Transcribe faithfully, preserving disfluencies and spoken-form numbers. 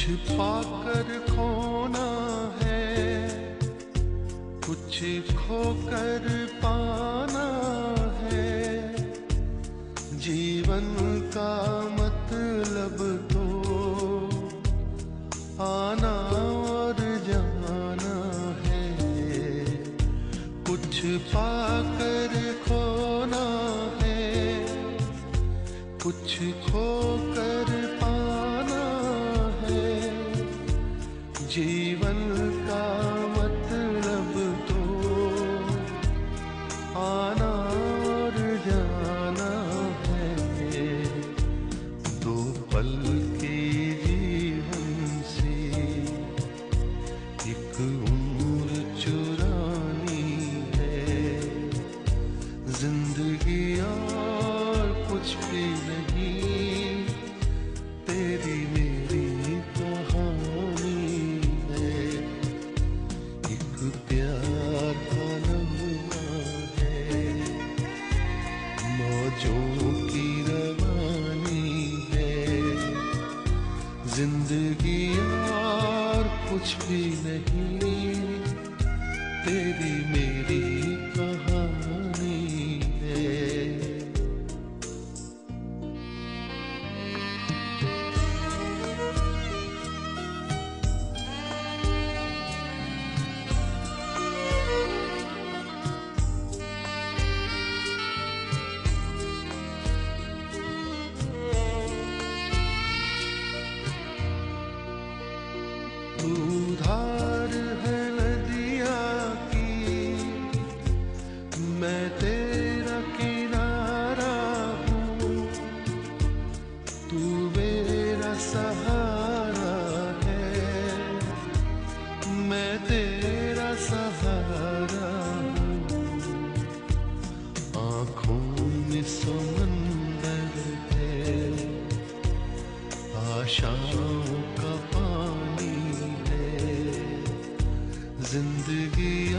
पाकर खोना है, कुछ खोकर पाना है। जीवन का मतलब तो आना और जाना है। कुछ पाकर खोना है, कुछ खोकर पाना है। जीवन का मतलब तो आना और जाना है। दो पल के जीवन से एक उम्र चुरानी है। जिंदगी और कुछ भी नहीं, तेरी मेरी कहानी है। एक प्यार का लम्हा है, मौजों की रवानी है। जिंदगी और कुछ भी नहीं, तेरी मेरी कहानी है। तू धार है नदिया की, मैं तेरा किनारा हूँ। तू मेरा सहारा है, मैं तेरा सहारा हूँ। आँखों में समंदर है, आशाओं का पानी है। जिंदगी